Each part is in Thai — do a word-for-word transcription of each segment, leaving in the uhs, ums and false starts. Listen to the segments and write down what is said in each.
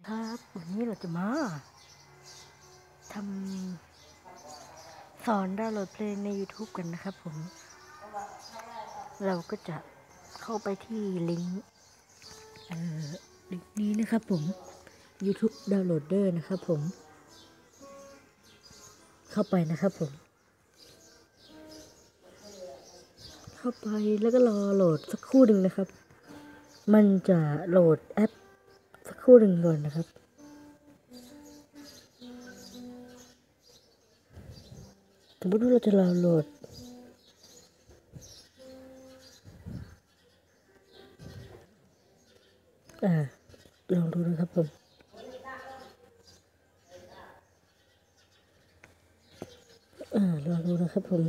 ครับวันนี้เราจะมาทำสอนดาวน์โหลดเพลงใน YouTube กันนะครับผมเราก็จะเข้าไปที่ลิงก์เอ่อลิงก์นี้นะครับผม YouTube Downloader นะครับผมเข้าไปนะครับผมเข้าไปแล้วก็รอโหลดสักครู่หนึ่งนะครับมันจะโหลดแอปสักครู่หนึ่งก่อนนะครับสมมติว่าเราจะรอโหลดอ่าลองดูนะครับผมอ่าลองดูนะครับผม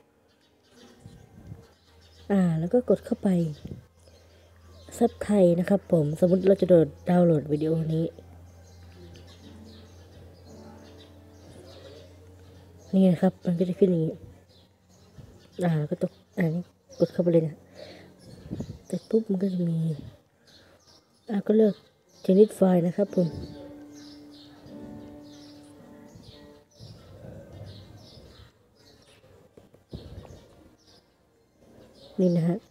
อ่าแล้วก็กดเข้าไปซับไทยนะครับผมสมมติเราจะโดดดาวน์โหลดวิดีโอนี้นี่นะครับมันก็จะขึ้นอย่างนี้อ่าแล้วก็ตกอ่านี่กดเข้าไปเลยนะเสร็จปุ๊บมันก็จะมีอ่าก็เลือกชนิดไฟล์นะครับผมนี่นะฮะ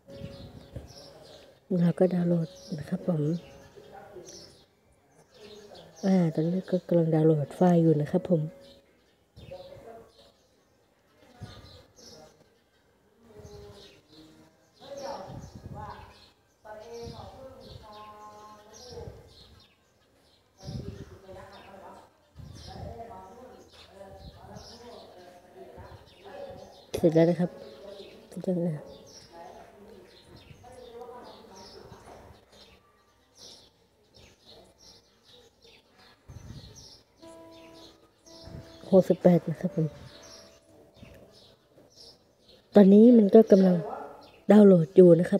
เราก็ดาวน์โหลดนะครับผมอ่าตอนนี้ก็กำลังดาวน์โหลดไฟล์อยู่นะครับผมเสร็จแล้วนะครับเสร็จแล้วนะหกสิบแปดนะครับผมตอนนี้มันก็กำลังดาวน์โหลดอยู่นะครับ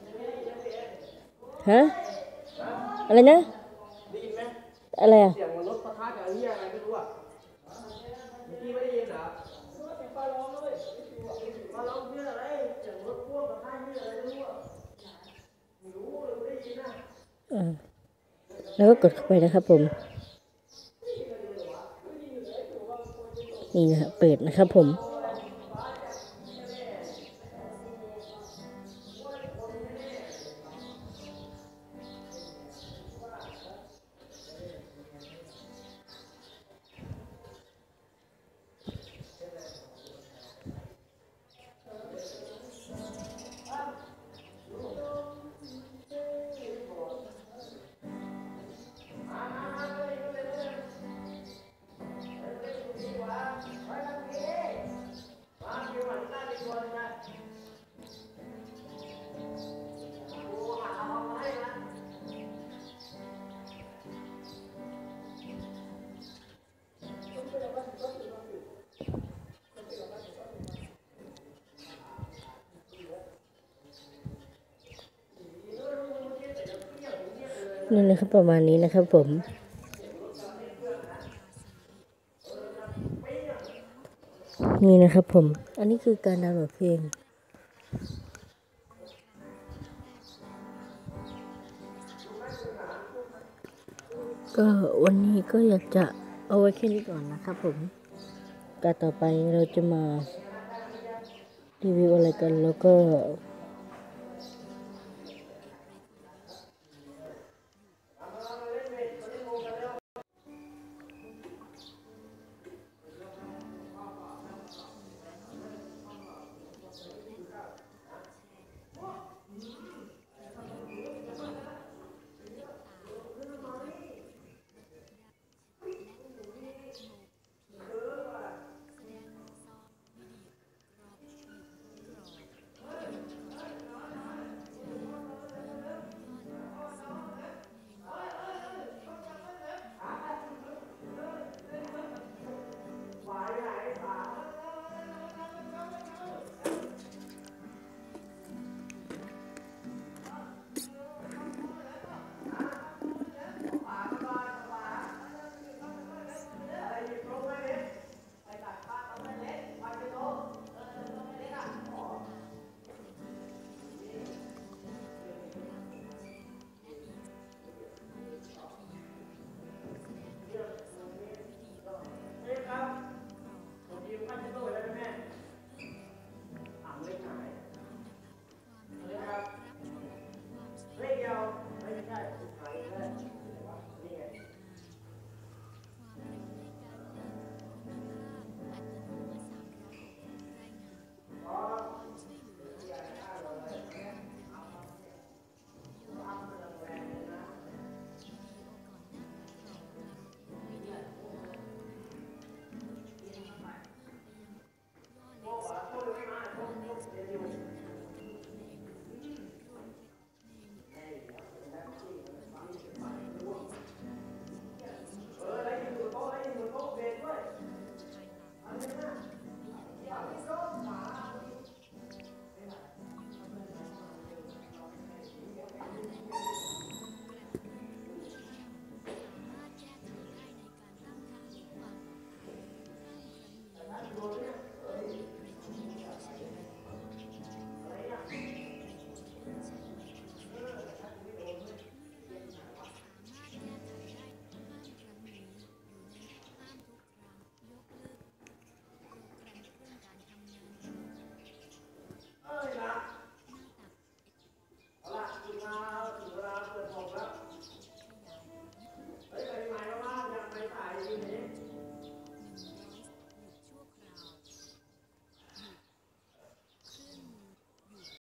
ฮะอะไรนะอะไรอ่ะเสียงรถปะทะกับเฮียอะไรไม่รู้อ่ะเมื่อกี้ไม่ได้ยินเหรอเสียงฟ้าร้องเลยฟ้าร้องเฮียอะไรเสียงรถพ่วงปะทะเฮียอะไรไม่รู้อ่ะไม่รู้เลยไม่ได้ยินนะอ่าแล้วก็กดเข้าไปนะครับผมนี่นะฮะเปิดนะครับผมนี่นะครับประมาณนี้นะครับผมนี่นะครับผมอันนี้คือการดาวน์โหลดเพลงก็วันนี้ก็อยากจะเอาไว้แค่นี้ก่อนนะครับผมการต่อไปเราจะมารีวิวอะไรกันแล้วก็